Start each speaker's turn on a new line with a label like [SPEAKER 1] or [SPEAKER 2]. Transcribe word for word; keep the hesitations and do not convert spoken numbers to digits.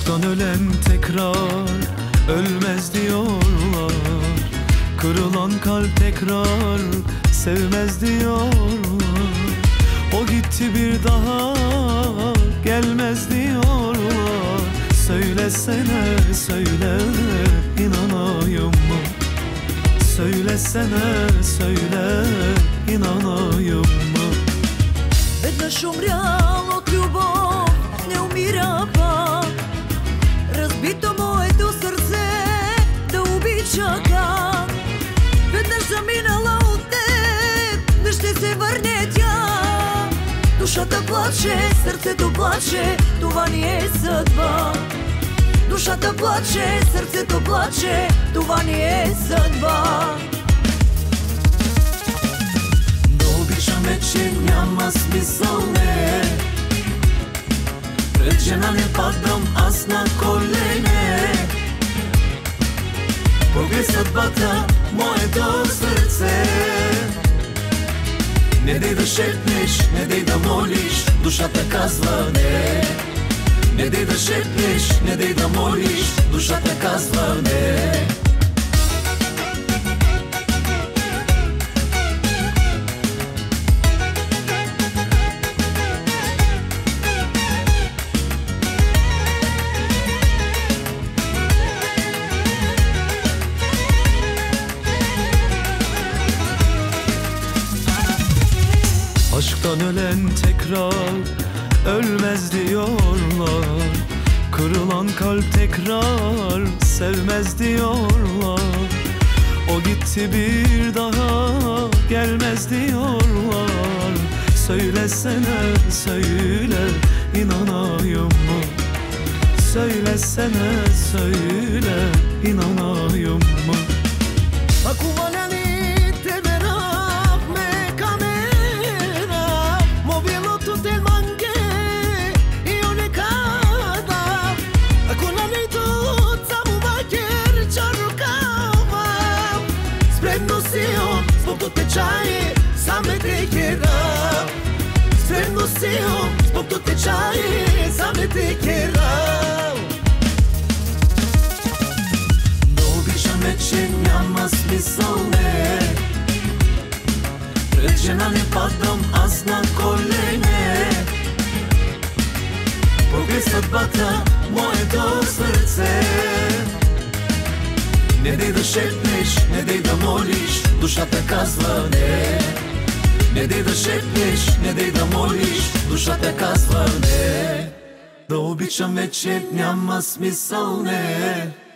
[SPEAKER 1] Aşktan ölen tekrar ölmez diyorlar. Kırılan kalp tekrar sevmez diyorlar. O gitti bir daha gelmez diyorlar. Söylesene söyle, inanayım mı? Söylesene söyle, inanayım mı?
[SPEAKER 2] Веднъж умрял от любов, не умира пак. Разбито моето сърце да обича как. Веднъж заминала от теб, не ще се върне тя. Душата плаче, сърцето плаче, това ни е съдба. Душата плаче, сърцето плаче, това ни е съдба.
[SPEAKER 1] Обичаме, че няма смисъл, не. Пред жена не падам аз на колене. Поглед съдбата, моето сърце. Не дей да шепнеш, не дей да молиш, душата казва не. Не дей да шепнеш, не дей да молиш, душата казва не. Aşktan ölen tekrar ölmez diyorlar. Kırılan kalp tekrar sevmez diyorlar. O gitti bir daha gelmez diyorlar. Söylesene söyle, inanayım mı? Söylesene söyle, inanayım mı?
[SPEAKER 2] Spokto tečaje, same te keram. Spremno sejom, spokto tečaje, same te keram.
[SPEAKER 1] Но обичаме, че няма смисъл, не. Пред жена не падам аз на колене. Поглед съдбата, моето сърце. Не дей да шепнеш, не дей да молиш, душата казва не. Не дей да шепнеш, не дей да молиш, душата казва не. Да обичаме, че няма смисъл, не.